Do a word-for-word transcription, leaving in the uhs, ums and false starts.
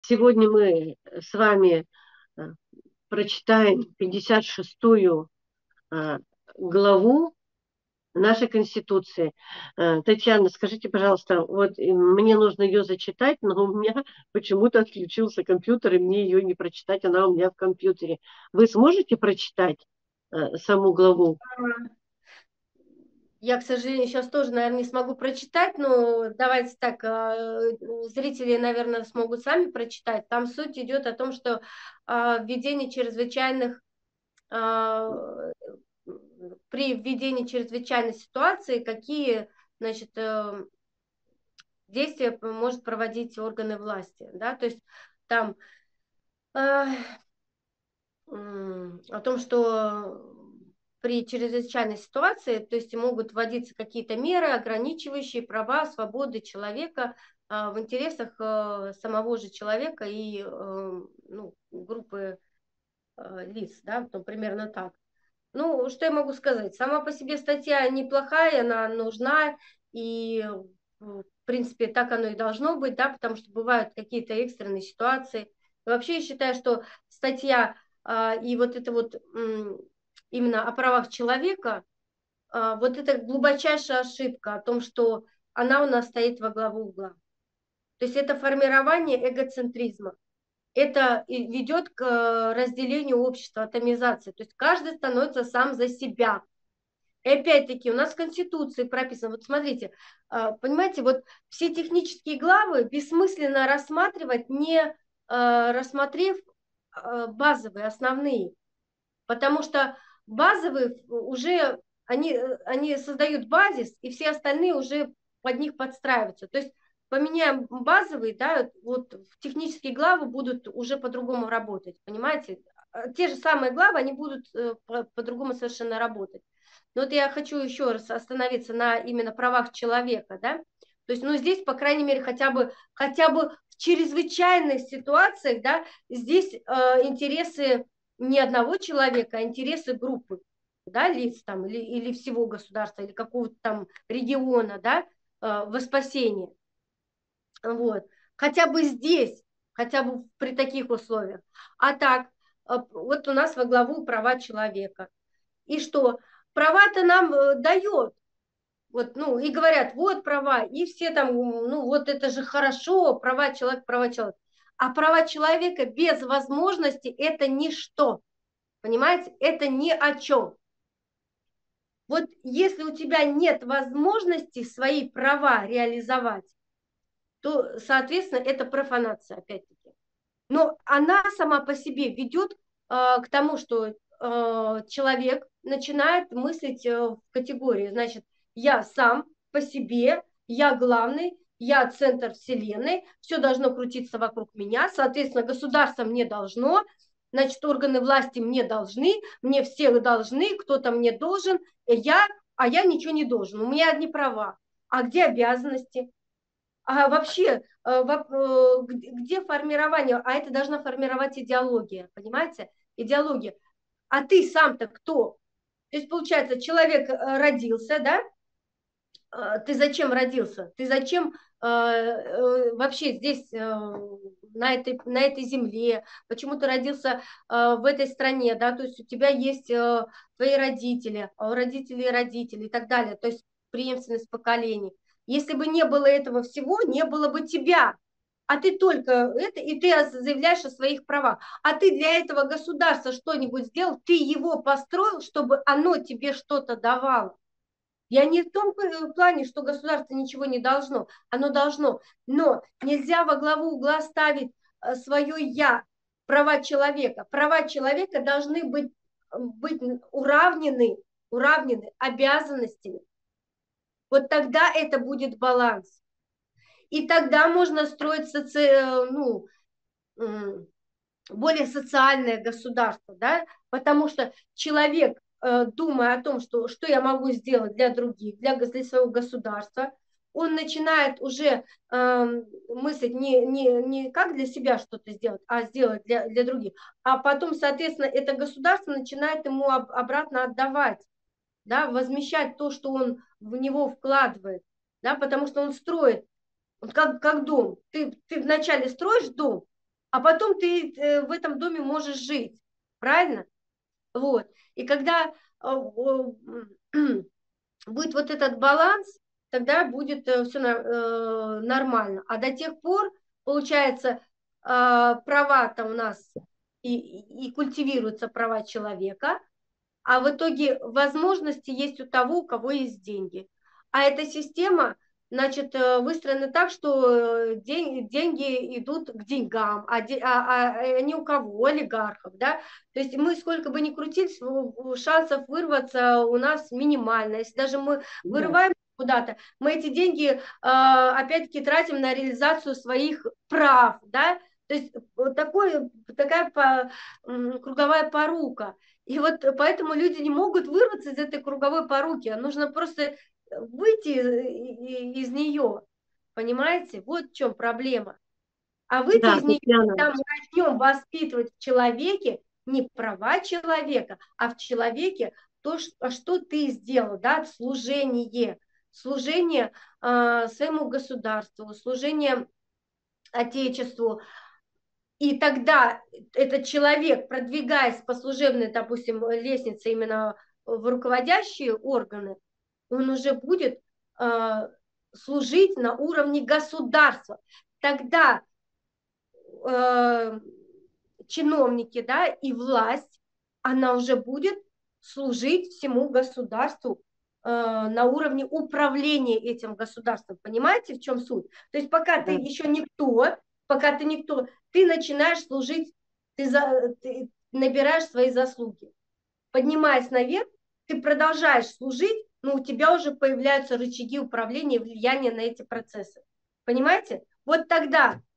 Сегодня мы с вами э, прочитаем пятьдесят шестую э, главу нашей Конституции. Э, Татьяна, скажите, пожалуйста, вот э, мне нужно ее зачитать, но у меня почему-то отключился компьютер, и мне ее не прочитать, она у меня в компьютере. Вы сможете прочитать э, саму главу? Я, к сожалению, сейчас тоже, наверное, не смогу прочитать, но давайте так, э, зрители, наверное, смогут сами прочитать. Там суть идет о том, что э, введение чрезвычайных, э, при введении чрезвычайной ситуации, какие, значит, э, действия может проводить органы власти, да, то есть там э, м, о том, что при чрезвычайной ситуации, то есть могут вводиться какие-то меры, ограничивающие права, свободы человека а, в интересах а, самого же человека и а, ну, группы а, лиц, да, ну, примерно так. Ну, что я могу сказать? Сама по себе статья неплохая, она нужна, и, в принципе, так оно и должно быть, да, потому что бывают какие-то экстренные ситуации. И вообще, я считаю, что статья а, и вот это вот м, именно о правах человека, а, вот это глубочайшая ошибка о том, что она у нас стоит во главу угла. То есть это формирование эгоцентризма. Это и ведет к э, разделению общества, атомизации. То есть каждый становится сам за себя. И опять-таки у нас в Конституции прописано, вот смотрите, а, понимаете, вот все технические главы бессмысленно рассматривать, не а, рассмотрев а, базовые, основные, потому что базовые уже, они, они создают базис, и все остальные уже под них подстраиваются. То есть поменяем базовые, да, вот технические главы будут уже по-другому работать, понимаете? А те же самые главы, они будут э, по- по-другому совершенно работать. Но вот я хочу еще раз остановиться на именно правах человека, да. То есть, ну, здесь, по крайней мере, хотя бы, хотя бы в чрезвычайных ситуациях, да, здесь э, интересы не одного человека, а интересы группы, да, лиц там, или, или всего государства, или какого-то там региона, да, э, во спасение. Вот. Хотя бы здесь, хотя бы при таких условиях. А так, э, вот у нас во главу права человека. И что? Права-то нам э, дает. Вот, ну, и говорят, вот права, и все там, ну, вот это же хорошо, права человека, права человека. А права человека без возможности – это ничто. Понимаете? Это ни о чем. Вот если у тебя нет возможности свои права реализовать, то, соответственно, это профанация, опять-таки. Но она сама по себе ведет э, к тому, что э, человек начинает мыслить э, в категории, значит, я сам по себе, я главный, я центр вселенной, все должно крутиться вокруг меня, соответственно, государство мне должно, значит, органы власти мне должны, мне все должны, кто-то мне должен, я, а я ничего не должен, у меня одни права. А где обязанности? А вообще, э, где формирование? А это должна формировать идеология, понимаете? Идеология. А ты сам-то кто? То есть, получается, человек э, родился, да? Э, Ты зачем родился? Ты зачем э, э, вообще здесь, э, на этой, на этой земле? Почему ты родился э, в этой стране, да? То есть у тебя есть э, твои родители, а у родителей родители и так далее. То есть преемственность поколений. Если бы не было этого всего, не было бы тебя. А ты только это, и ты заявляешь о своих правах. А ты для этого государства что-нибудь сделал, ты его построил, чтобы оно тебе что-то давало. Я не в том плане, что государство ничего не должно, оно должно, но нельзя во главу угла ставить э, свое «я», права человека. Права человека должны быть, быть уравнены, уравнены обязанностями. Вот тогда это будет баланс. И тогда можно строить соци... э, ну, более социальное государство, да, потому что человек, э, думая о том, что, что я могу сделать для других, для, для своего государства, он начинает уже э, мыслить не, не, не как для себя что-то сделать, а сделать для, для других. А потом, соответственно, это государство начинает ему об, обратно отдавать, да, возмещать то, что он в него вкладывает, да, потому что он строит, вот как, как дом. Ты, ты вначале строишь дом, а потом ты э, в этом доме можешь жить, правильно? Вот. И когда э, э, будет вот этот баланс, тогда будет э, все э, нормально. А до тех пор, получается, э, права-то у нас и, и, и культивируются права человека, а в итоге возможности есть у того, у кого есть деньги. А эта система, значит, э, выстроена так, что э, день, деньги идут к деньгам, а, де, а, а не у кого, у олигархов, да. То есть мы сколько бы ни крутились, шансов вырваться у нас минимально. Если даже мы Да. вырываем куда-то, мы эти деньги э, опять-таки тратим на реализацию своих прав, да. То есть вот такой, такая по, круговая порука. И вот поэтому люди не могут вырваться из этой круговой поруки. Нужно просто выйти из, из нее. Понимаете? Вот в чем проблема. А выйти Да, из нее, Татьяна. когда мы начнем воспитывать в человеке не права человека, а в человеке то, что, что ты сделал, да, служение, служение э, своему государству, служение Отечеству. И тогда этот человек, продвигаясь по служебной, допустим, лестнице именно в руководящие органы, он уже будет э, служить на уровне государства. Тогда э, чиновники, да, и власть, она уже будет служить всему государству э, на уровне управления этим государством. Понимаете, в чем суть? То есть пока ты Да. еще никто, пока ты никто, ты начинаешь служить, ты, за, ты набираешь свои заслуги. Поднимаясь наверх, ты продолжаешь служить, но у тебя уже появляются рычаги управления и влияния на эти процессы. Понимаете? Вот тогда